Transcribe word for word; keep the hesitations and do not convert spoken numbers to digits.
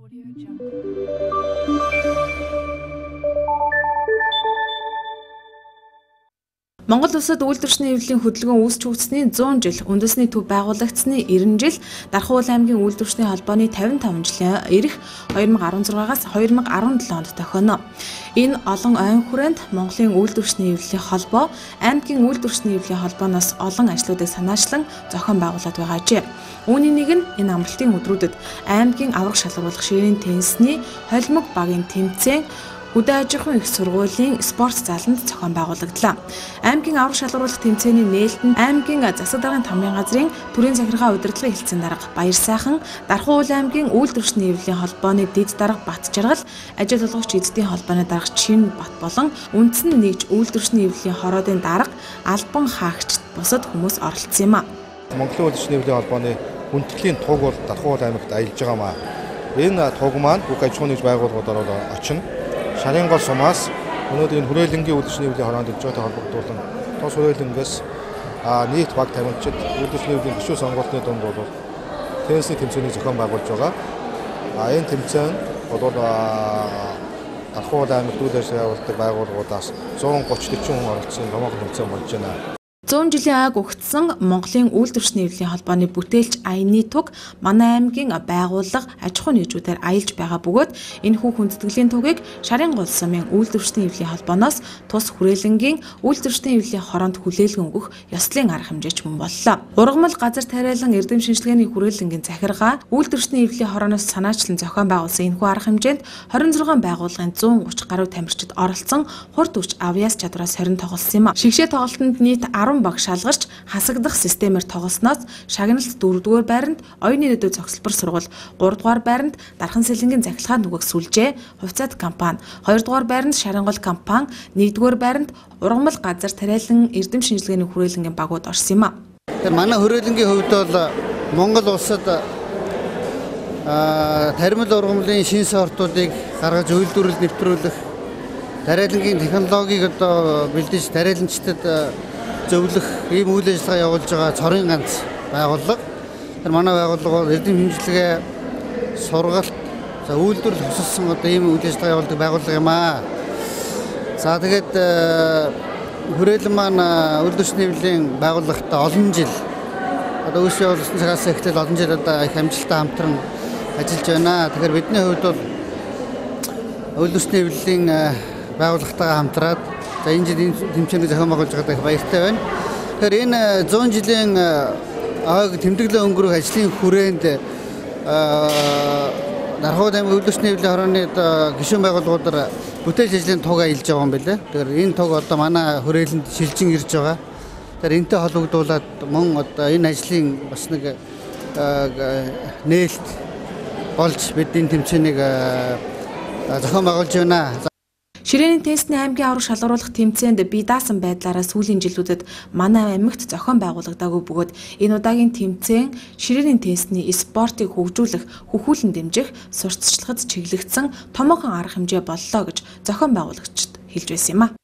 Монгол улсад үйлдвэрчний хэвлэлийн хөдөлгөөн үүсч үүссэний зуун жил, үндэсний төв байгуулагдсны эрдэнэ жил, Дархан уул аймгийн үйлдвэрчний холбооны тавин таван жилийн ирэх хоёр мың арван зургаагаас хоёр мың арван долоонд тохионо. Энэ олон ойн хүрээнд Монголын үйлдвэрчний хэвлэлийн холбоо, аймгийн үйлдвэрчний хэвлэлийн холбооноос олон ажлуудыг санаачлан зохион байгуулад байгаа ажээ. Үүний нэг нь энэ амралтын өдрүүдэд аймгийн аврах шалгаруулах ширээний теннисний холимог багийн тэмцээн Үдэ аж ахуйн их сургуулийн спорт заланд зохион байгуулагдлаа. Аймгийн аврах шалгаруулах тэмцээний нээлтэнд аймгийн засаг даргын тамирын газрын төрийн захиргаа удирдлагын хэлтсийн дарга Баяр сайхан, Дархан уул аймгийн үйлдвэрчний хэвлэлийн холбооны дэд дарга Бат Жаргал, ажил олгогч эзэдийн холбооны дарга Чин Бат болон үндсэн нэгж үйлдвэрчний хэвлэлийн хороодын дарга Албан хаагчд бусад хүмүүс оролцсон юм а. Монголын үйлдвэрчний хэвлэлийн холбооны хүндэтгэлийн туг бол Дархан уул аймагт аялж байгаа маа. Энэ туг маань бүх аж ахуйн нэгж байгууллагуудаар очино. Шарын гол сумаас өнөөдөр энэ хүрээлэнгийн үйлдвэрчний хэвлэлийн хороонд дэвжээтэй холбогдуулан тус хүрээлэнгээс нийт баг тамирчид үйлдвэрчний хэвлэлийн гишүүн сонгуультны дунд бол теннисний тэмцээнийг зохион байгуулж байгаа. А энэ тэмцээн бол Дархан уул аймагт үйл ажиллагаа явуулдаг байгууллагуудаас зуун гуч дөрвөн хүн оролцсон томоохон тэмцээн болж байна. зуун жилийн аг өгцсөн Монголын үйлдвэрчний хэвлэлийн холбооны бүтээлч аяны туг манай аймгийн байгууллага аж ахуйн нэгжүүдээр аялж байгаа бөгөөд энэ хүү хүндэтгэлийн тугийг Шарын гол сумын үйлдвэрчний хэвлэлийн холбооноос тус хүрээлэнгийн үйлдвэрчний хэвлэлийн хороонд хүлээлгэн өгөх ёслолын арга хэмжээч мөн боллоо. Ургамал газар тариалан эрдэм шинжилгээний хүрээлэнгийн захиргаа үйлдвэрчний хэвлэлийн хорооноос санаачлан зохион байгуулсан энэ хүү арга хэмжээнд хорин зургаан байгууллагын зуун гуч гаруй тамирчид оролцсон хурд хүч авьяас чадвараас хорин тоглосон юм а. Шигшээ тоглолтод нийт арван баг шалгарч хасагдах системээр тоглосноос шагналт дөрөвдүгээр байранд оюуны нээдүүд цогцлбор сургууль, гуравдугаар байранд Дархан сэлэнгийн захилгаан нүгэх сүлжээ, хувьцаат компани, хоёрдугаар байранд Шарингол компани, нэгдүгээр байранд ургамал газар тариалан эрдэм шинжилгээний хүрээлэнгийн багууд орсон юм а. Тэгэхээр манай хүрээлэнгийн хувьд бол Монгол улсад таримал ургамлын шин сортуудыг гаргаж үйлдвэрлэл нэвтрүүлэх, тариалангийн технологиг одоо бэлдэж тариаланчдад зөвлөх ийм үйл ажиллагаа явуулж байгаа цорын ганц байгууллага. Тэр манай байгууллага бол эрдэм шинжилгээ, сургалт, за үйлдвэрлэл хөсөлсөн одоо ийм үйл ажиллагаа явуулдаг байгууллага юм аа. За тэгээд хүрээлэн маань үйлдвэрчний хэвлэлийн байгууллагатай олон жил одоо үүсвэр явуулсан цагаас эхлээд олон жил одоо их амжилттай хамтран ажиллаж байна. Тэгэхээр бидний хувьд бол үйлдвэрчний хэвлэлийн байгууллагатайгаа хамтраад за энэ жил тэмцээнийг зохион байгуулж байгаадаа их баяртай байна. Тэгэхээр энэ зуун жилийн ойг тэмдэглэн өнгөрөх ажлын хүрээнд Дархан уул аймгийн үйлдвэрчний хэвлэлийн хорооны гишүүн байгууллагуудаар бүтээлч ажлын туг аялж байгаа юм байна. Тэгэхээр энэ туг одоо манай хүрээлэнд шилжин ирж байгаа. Тэгэхээр энэтэй холбогдуулаад мөн одоо энэ ажлын бас нэг нээлт болж бид энэ тэмцээнийг зохион байгуулж байна. Ширээний теннисний аймгийн аврах шалгаруулах тэмцээнд бие даасан байдлаараа сүүлийн жилүүдэд манай аймагт зохион байгуулагдаагүй бөгөөд энэ удаагийн тэмцээн ширээний теннисний спортыг хөгжүүлэх, хөхүүлэн дэмжих, сурталчилгад чиглэгдсэн томоохон арга хэмжээ боллоо гэж зохион байгуулагчид хэлж байсан юм а.